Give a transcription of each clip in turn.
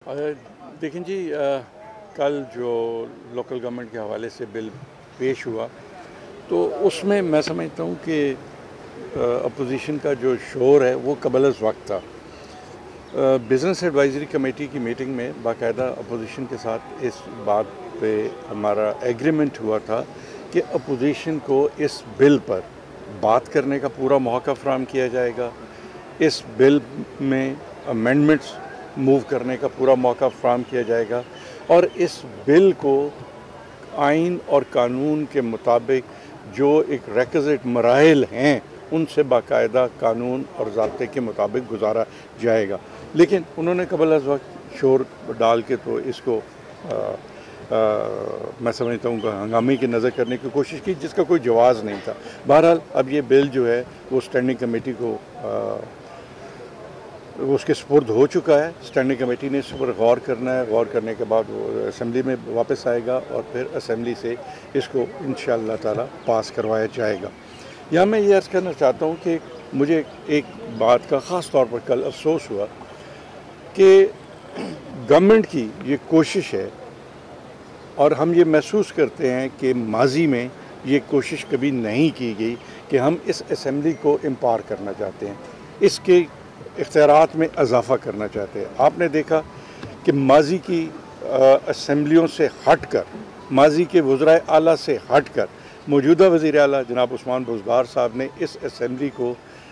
देखें जी, कल जो लोकल गवर्नमेंट के हवाले से बिल पेश हुआ तो उसमें मैं समझता हूँ कि अपोजिशन का जो शोर है वो कबल अज़ वक्त था। बिज़नेस एडवाइज़री कमेटी की मीटिंग में बाकायदा अपोजिशन के साथ इस बात पे हमारा एग्रीमेंट हुआ था कि अपोजिशन को इस बिल पर बात करने का पूरा मौका फराहम किया जाएगा, इस बिल में अमेंडमेंट्स मूव करने का पूरा मौका फराहम किया जाएगा और इस बिल को आइन और कानून के मुताबिक जो एक रेक्विजिट मराहिल हैं उनसे बाकायदा कानून और ज़ाब्ते के मुताबिक गुजारा जाएगा। लेकिन उन्होंने कबल अज़ वक्त शोर डाल के तो इसको मैं समझता हूँ हंगामे की नज़र करने की कोशिश की, जिसका कोई जवाज़ नहीं था। बहरहाल अब ये बिल जो है वो स्टैंडिंग कमेटी को उसके सुपुर्द हो चुका है। स्टैंडिंग कमेटी ने इस पर गौर करना है, गौर करने के बाद वो असेंबली में वापस आएगा और फिर असेंबली से इसको इंशाअल्लाह ताला पास करवाया जाएगा। यहाँ मैं ये अर्ज़ करना चाहता हूँ कि मुझे एक बात का ख़ास तौर पर कल अफसोस हुआ कि गवर्नमेंट की ये कोशिश है और हम ये महसूस करते हैं कि माजी में ये कोशिश कभी नहीं की गई कि हम इस असेंबली को इम्पावर करना चाहते हैं, इसके इख्तियारात में इजाफ़ा करना चाहते हैं। आपने देखा कि माजी की असेंबलियों से हट कर, माजी के वज़राए आला से हट कर मौजूदा वज़ीर आला जनाब उस्मान बुज़दार साहब ने इस असेंबली को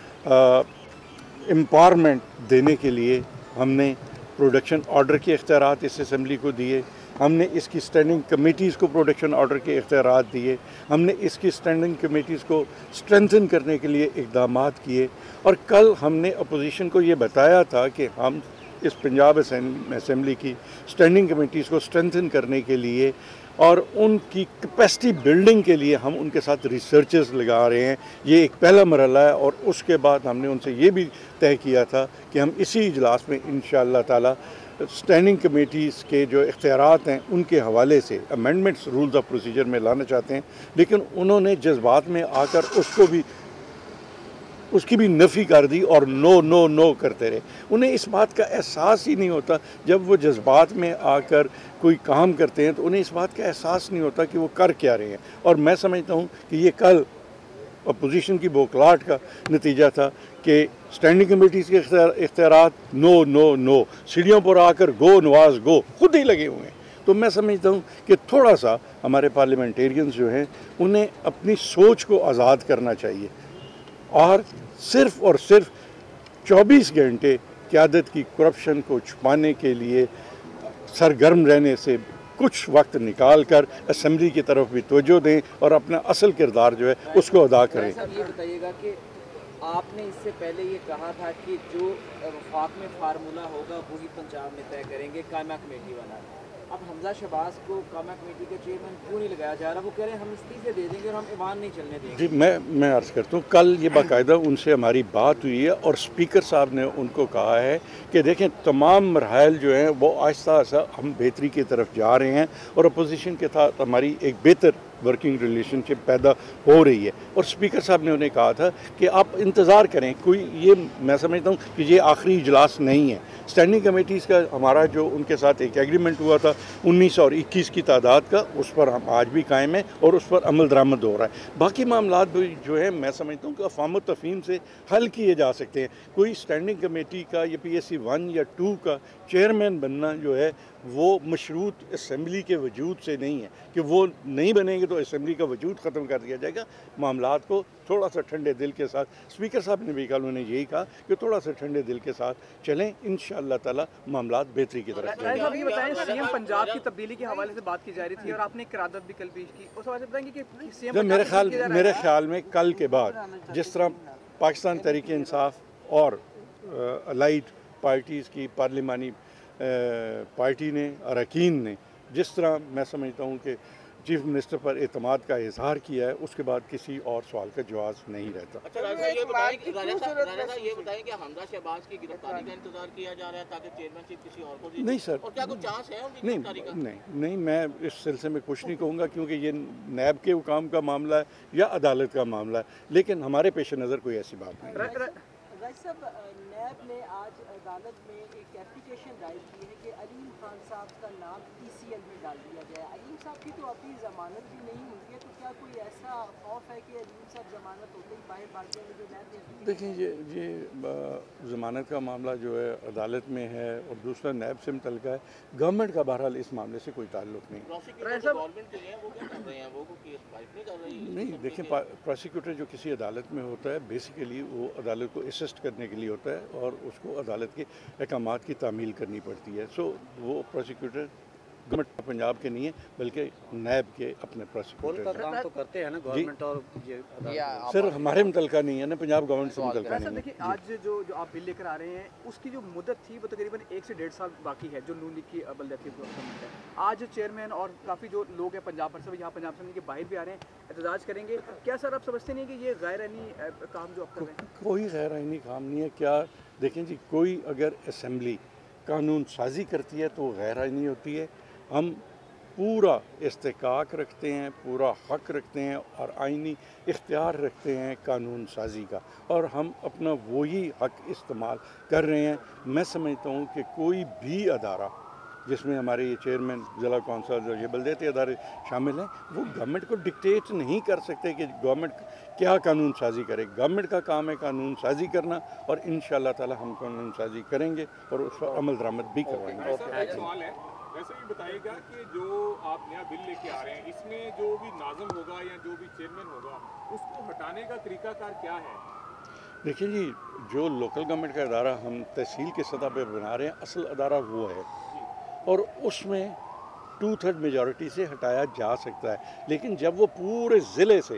एम्पावरमेंट देने के लिए हमने प्रोडक्शन ऑर्डर के इख्तियारात इस असेंबली को दिए, हमने इसकी स्टैंडिंग कमेटीज़ को प्रोडक्शन ऑर्डर के इख्तियारात दिए, हमने इसकी स्टैंडिंग कमेटीज़ को स्ट्रेंथन करने के लिए इक़दामात किए। और कल हमने अपोजिशन को ये बताया था कि हम इस पंजाब असेंबली की स्टैंडिंग कमेटीज़ को स्ट्रेंथन करने के लिए और उनकी कैपेसिटी बिल्डिंग के लिए हम उनके साथ रिसर्चेस लगा रहे हैं। ये एक पहला मरहला है और उसके बाद हमने उनसे ये भी तय किया था कि हम इसी इजलास में इंशाअल्लाह ताला स्टैंडिंग कमेटीज़ के जो इख्तियारात हैं उनके हवाले से अमेंडमेंट्स रूल्स ऑफ प्रोसीजर में लाना चाहते हैं। लेकिन उन्होंने जज्बात में आकर उसकी भी नफ़ी कर दी और नो नो नो करते रहे। उन्हें इस बात का एहसास ही नहीं होता, जब वो जज्बात में आकर कोई काम करते हैं तो उन्हें इस बात का एहसास नहीं होता कि वो कर क्या रहे हैं। और मैं समझता हूँ कि ये कल अपोजिशन की बौखलाहट का नतीजा था कि स्टैंडिंग कमेटीज़ के इख्तियारात नो नो नो, सीढ़ियों पर आकर गो नवाज गो खुद ही लगे हुए हैं। तो मैं समझता हूँ कि थोड़ा सा हमारे पार्लियामेंटेरियंस जो हैं उन्हें अपनी सोच को आज़ाद करना चाहिए और सिर्फ 24 घंटे क़यादत की करप्शन को छुपाने के लिए सरगर्म रहने से कुछ वक्त निकाल कर असेंबली की तरफ भी तवज्जो दें और अपना असल किरदार जो है उसको अदा करें। ये बताइएगा कि आपने इससे पहले ये कहा था कि जो वफाक में फार्मूला होगा वही पंजाब में तय करेंगे, कायमा कमेटी वाला। अब हमजा शहबाज को कायमा कमेटी के चेयरमैन क्यों नहीं लगाया जा रहा? वो कह रहे हैं हम इस्तीफे दे देंगे और हम ईवान नहीं चलने देंगे। जी मैं अर्ज़ करता हूँ, कल ये बाकायदा उनसे हमारी बात हुई है और स्पीकर साहब ने उनको कहा है कि देखें तमाम मरहल जो हैं वो आहिस्ता आहिस्ता हम बेहतरी की तरफ जा रहे हैं और अपोजिशन के साथ हमारी एक बेहतर वर्किंग रिलेशनशिप पैदा हो रही है। और स्पीकर साहब ने उन्हें कहा था कि आप इंतज़ार करें, कोई ये मैं समझता हूँ कि ये आखिरी इजलास नहीं है। स्टैंडिंग कमेटीज़ का हमारा जो उनके साथ एक एग्रीमेंट हुआ था 19 और 21 की तादाद का, उस पर हम आज भी कायम हैं और उस पर अमल दरामद हो रहा है। बाकी मामलात भी जो है मैं समझता हूँ कि अफ़ाम व तफ़हीम से हल किए जा सकते हैं। कोई स्टैंडिंग कमेटी का या PSC 1 या 2 का चेयरमैन बनना जो है वो मशरूत असेंबली के वजूद से नहीं है कि वो नहीं बनेंगे तो असेंबली का वजूद ख़त्म कर दिया जाएगा। मामलात को थोड़ा सा ठंडे दिल के साथ, स्पीकर साहब ने भी कल उन्हें यही कहा कि थोड़ा सा ठंडे दिल के साथ चलें, इंशाअल्लाह ताला मामलात बेहतरी की तरफ जाएंगे। ये बताएं, सीएम पंजाब की तब्दीली के हवाले से बात की जा रही थी और आपने करारदाद भी कल पेश की, उस हवाले से बताएंगे कि सीएम मेरे ख्याल में कल के बाद जिस तरह पाकिस्तान तहरीक इंसाफ और अलाइड पार्टीज़ की पार्लिमानी पार्टी ने अरकान ने जिस तरह मैं समझता हूँ कि चीफ मिनिस्टर पर एतमाद का इजहार किया है, उसके बाद किसी और सवाल का जवाब नहीं रहता। अच्छा राजा ये बताएं कि हमजा शहबाज की गिरफ्तारी का इंतजार किया जा रहा है ताकि चेयरमैनशिप किसी और को दी? नहीं सर, और क्या कुछ चांस है उनकी गिरफ्तारी का? नहीं, मैं इस सिलसिले में कुछ नहीं कहूँगा क्योंकि ये नैब के हुकाम का मामला है या अदालत का मामला है, लेकिन हमारे पेश नज़र कोई ऐसी बात नहीं है। नैब ने आज अदालत में एक एप्लीकेशन दायर की है कि अली साहब का नाम ECL में डाल दिया गया है। अलीम साहब की तो अभी ज़मानत भी नहीं हुई है, तो क्या कोई ऐसा खौफ है कि अलीम साहब ज़मानत होते ही बाहर भाग जाएंगे जो नैब ने? देखिए ये ज़मानत का मामला जो है अदालत में है और दूसरा नैब से मुतल्लिक़ है। गवर्नमेंट का बहरहाल इस मामले से कोई ताल्लुक़ नहीं। प्रोसिक्यूटर जो गवर्नमेंट के लिए वो क्या कर रहे हैं, वो केस फाइल नहीं कर रही है? नहीं देखिए, प्रोसिक्यूटर जो किसी अदालत में होता है बेसिकली वो अदालत को असिस्ट करने के लिए होता है और उसको अदालत के अहकामात की तामील करनी पड़ती है। सो वो प्रोसिक्यूटर गवर्नमेंट पंजाब के नहीं है बल्कि नैब के अपने प्रोसिक्यूटर हैं। काम तो करते हैं ना गवर्नमेंट और ये सर हमारे मुतल्लिक़ा नहीं है ना, पंजाब गवर्नमेंट से मुतल्लिक़ा सर नहीं देखिए, है। आज जो आप बिल लेकर आ रहे हैं उसकी जो मुद्दत थी वो तकरीबन 1 से 1.5 साल बाकी है, जो नून लीग की बलदती गवर्नमेंट है। आज चेयरमैन और काफ़ी जो लोग हैं पंजाब भर से यहाँ पंजाब से के बाहर भी आ रहे हैं, एहतजाज करेंगे। क्या सर आप समझते नहीं कि ये गैर आईनी काम जो आप कर रहे हैं? कोई गैर आईनी काम नहीं है। क्या देखें जी, कोई अगर असम्बली कानून साजी करती है तो गैर आईनी होती है। हम पूरा इस्तेकाक रखते हैं, पूरा हक रखते हैं और आइनी इख्तियार रखते हैं कानून साजी का, और हम अपना वही हक इस्तेमाल कर रहे हैं। मैं समझता हूँ कि कोई भी अदारा जिसमें हमारे ये चेयरमैन ज़िला कौंसल और ये बलदियाती अदारे शामिल हैं, वो गवर्नमेंट को डिक्टेट नहीं कर सकते कि गवर्नमेंट क्या कानून साजी करे। गवर्नमेंट का काम है कानून साजी करना और इंशाअल्लाह ताला हम कानून साजी करेंगे और उस पर अमल दरामद भी करवाएंगे। एक सवाल है, वैसे ये बताइएगा कि जो आप नया बिल लेके आ रहे हैं इसमें जो भी नाज़िम होगा या जो भी चेयरमैन होगा उसको हटाने का तरीकाकार क्या है? देखिए जी, जो लोकल गवर्नमेंट का अदारा हम तहसील की सतह पे बना रहे हैं, असल अदारा वो है और उसमें 2/3 मेजॉरिटी से हटाया जा सकता है। लेकिन जब वो पूरे ज़िले से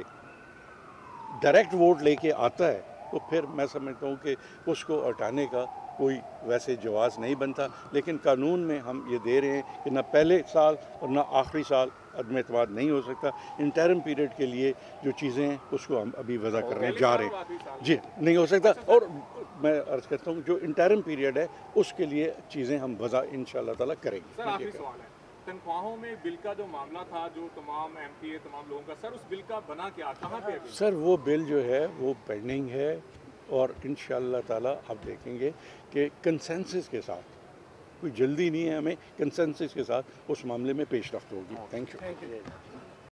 डायरेक्ट वोट लेके आता है तो फिर मैं समझता हूँ कि उसको हटाने का कोई वैसे जवाज़ नहीं बनता। लेकिन कानून में हम ये दे रहे हैं कि ना पहले साल और ना आखिरी साल अदम एतमाद नहीं हो सकता। इंटरम पीरियड के लिए जो चीज़ें हैं उसको हम अभी वज़ा करने जा रहे हैं। जी नहीं हो सकता। और मैं अर्ज़ करता हूँ जो इंटरम पीरियड है उसके लिए चीज़ें हम वज़ा इंशाअल्लाह ताला करेंगे। सर आखिरी सवाल है, तनख्वाहों में बिल का जो मामला था, जो तमाम MPA तमाम लोगों का, सर उस बिल का बना क्या, कहाँ पे है? सर वो बिल जो है वो पेंडिंग है और इंशाअल्लाह ताला आप देखेंगे कि कंसेंसस के साथ, कोई जल्दी नहीं है, हमें कंसेंसस के साथ उस मामले में पेशरफ्त होगी। Thank you.